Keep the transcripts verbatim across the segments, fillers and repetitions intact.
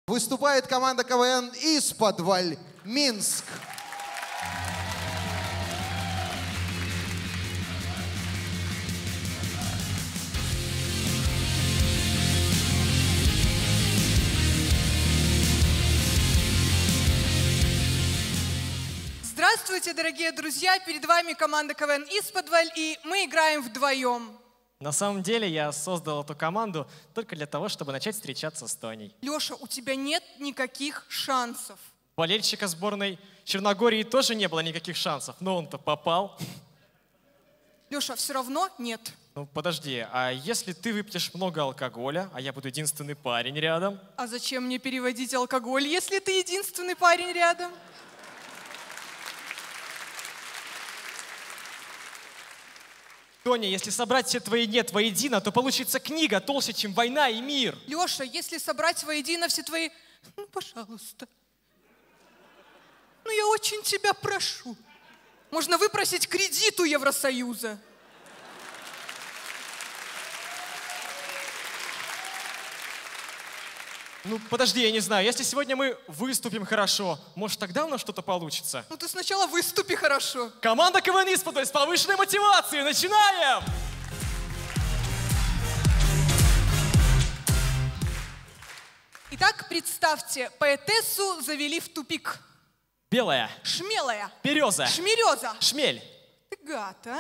Выступает команда КВН «Исподволь», Минск. Здравствуйте, дорогие друзья! Перед вами команда КВН «Исподволь», и мы играем вдвоем. На самом деле я создал эту команду только для того, чтобы начать встречаться с Тоней. Леша, у тебя нет никаких шансов. У болельщика сборной Черногории тоже не было никаких шансов, но он-то попал. Леша, все равно нет. Ну подожди, а если ты выпьешь много алкоголя, а я буду единственный парень рядом? А зачем мне переводить алкоголь, если ты единственный парень рядом? Тоня, если собрать все твои «нет» воедино, то получится книга толще, чем «Война и мир». Леша, если собрать воедино все твои... Ну, пожалуйста. Ну, я очень тебя прошу. Можно выпросить кредит у Евросоюза. Ну, подожди, я не знаю, если сегодня мы выступим хорошо, может, тогда у нас что-то получится? Ну, ты сначала выступи хорошо. Команда КВН «Исподволь» с повышенной мотивацией. Начинаем! Итак, представьте, поэтессу завели в тупик. Белая. Шмелая. Береза. Шмереза. Шмель. Ты гад, а?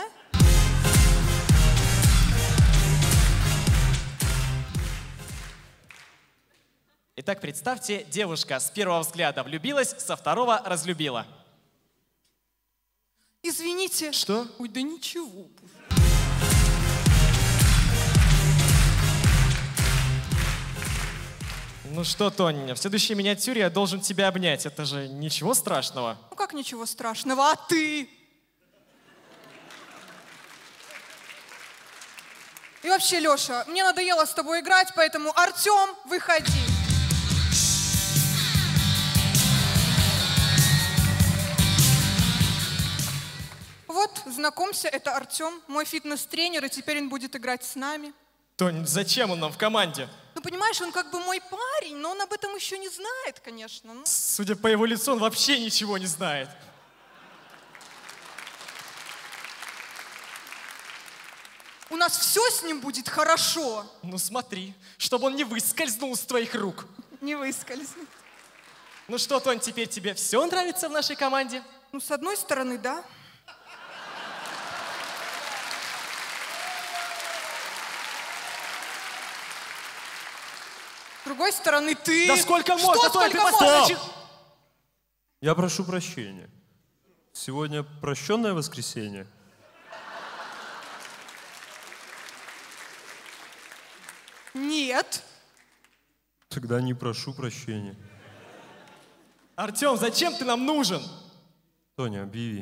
Итак, представьте, девушка с первого взгляда влюбилась, со второго разлюбила. Извините. Что? Ой, да ничего. Ну что, Тоня, в следующей миниатюре я должен тебя обнять. Это же ничего страшного. Ну как ничего страшного, а ты? И вообще, Леша, мне надоело с тобой играть, поэтому, Артем, выходи. Вот, знакомься, это Артем, мой фитнес-тренер, и теперь он будет играть с нами. Тонь, зачем он нам в команде? Ну, понимаешь, он как бы мой парень, но он об этом еще не знает, конечно. Ну. Судя по его лицу, он вообще ничего не знает. У нас все с ним будет хорошо. Ну смотри, чтобы он не выскользнул с твоих рук. Не выскользнет. Ну что, Тонь, теперь тебе все нравится в нашей команде? Ну, с одной стороны, да. С другой стороны, ты... Да сколько Что можно, Тонь, сколько ты можно? Стоп! Я прошу прощения. Сегодня прощенное воскресенье. Нет. Тогда не прошу прощения. Артем, зачем ты нам нужен? Тоня, объяви.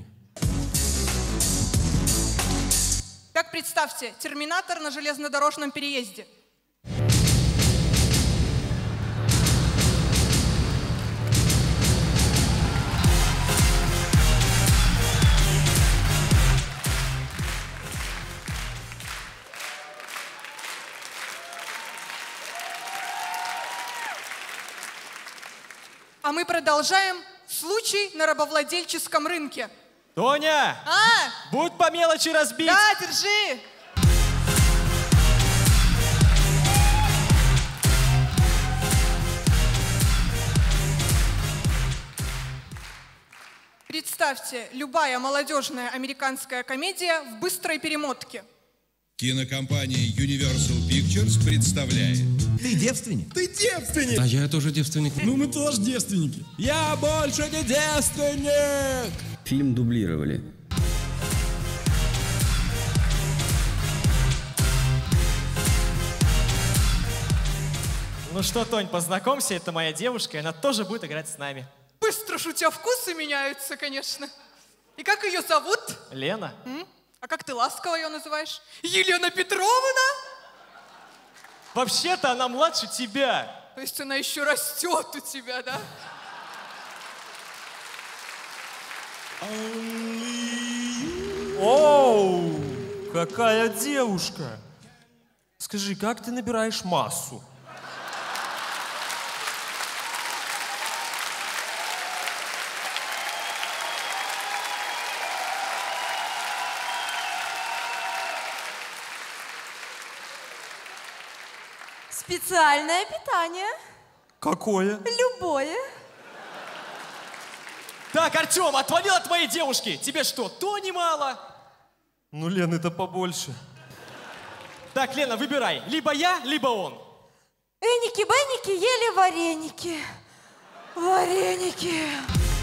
Так, представьте, терминатор на железнодорожном переезде. А мы продолжаем случай на рабовладельческом рынке. Тоня! А? Будь по мелочи разбить! Да, держи! Представьте, любая молодежная американская комедия в быстрой перемотке. Кинокомпания Universal Pictures представляет. Ты девственник? Ты девственник! А я тоже девственник. Ну мы тоже девственники. Я больше не девственник! Фильм дублировали. Ну что, Тонь, познакомься, это моя девушка, и она тоже будет играть с нами. Быстро ж у тебя вкусы меняются, конечно. И как ее зовут? Лена. М? А как ты ласково ее называешь? Елена Петровна? Вообще-то она младше тебя. То есть она еще растет у тебя, да? Оу, какая девушка! Скажи, как ты набираешь массу? Специальное питание. Какое? Любое. Так, Артем, отвалил от твоей девушки. Тебе что, Тони мало? Ну, Лен, это побольше. Так, Лена, выбирай. Либо я, либо он. Эники-беники ели вареники. Вареники.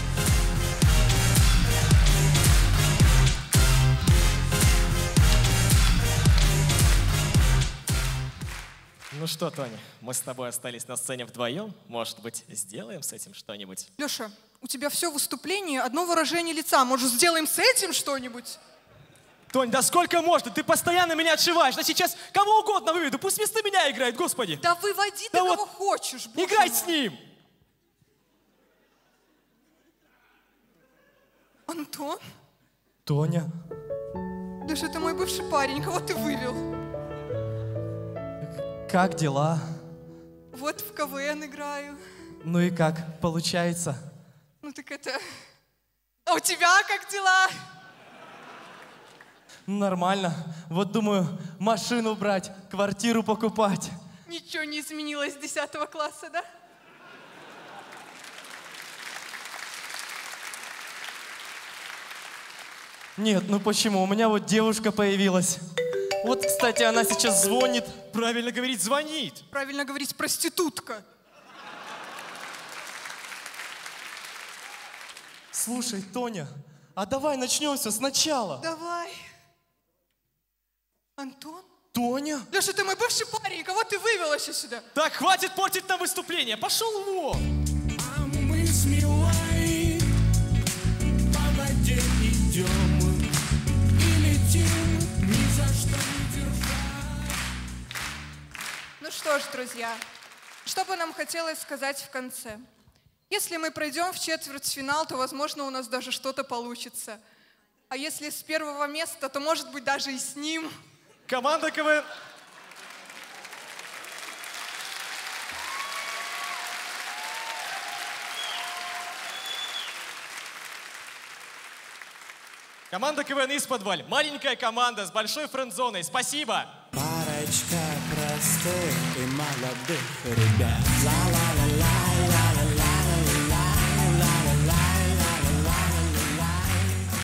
Ну что, Тони, мы с тобой остались на сцене вдвоем. Может быть, сделаем с этим что-нибудь? Леша, у тебя все выступление, одно выражение лица. Может, сделаем с этим что-нибудь? Тонь, да сколько можно? Ты постоянно меня отшиваешь. Да сейчас кого угодно выведу. Пусть вместо меня играет, господи. Да выводи Да ты вот кого хочешь. боже Играй мой. с ним. Антон? Тоня. Леша, это мой бывший парень. Кого ты вывел? Как дела? Вот в КВН играю. Ну и как получается? Ну так это... А у тебя как дела? Нормально. Вот думаю, машину брать, квартиру покупать. Ничего не изменилось с десятого класса, да? Нет, ну почему? У меня вот девушка появилась. Вот, кстати, она сейчас звонит. Правильно говорить, звонит. Правильно говорить, проститутка. Слушай, Тоня, а давай начнем все сначала. Давай. Антон? Тоня? Леша, ты мой бывший парень. Кого ты вывел вообще сюда? Так, хватит портить нам выступление. Пошел вон. А мы с Милой по воде идем и летим, ни за что не держать. Ну что ж, друзья, что бы нам хотелось сказать в конце? Если мы пройдем в четвертьфинал, то, возможно, у нас даже что-то получится. А если с первого места, то, может быть, даже и с ним. Команда КВН. Команда КВН «Исподволь». Маленькая команда с большой френд-зоной. Спасибо. Парочка простых и молодых ребят. Ла-ла-ла-ла.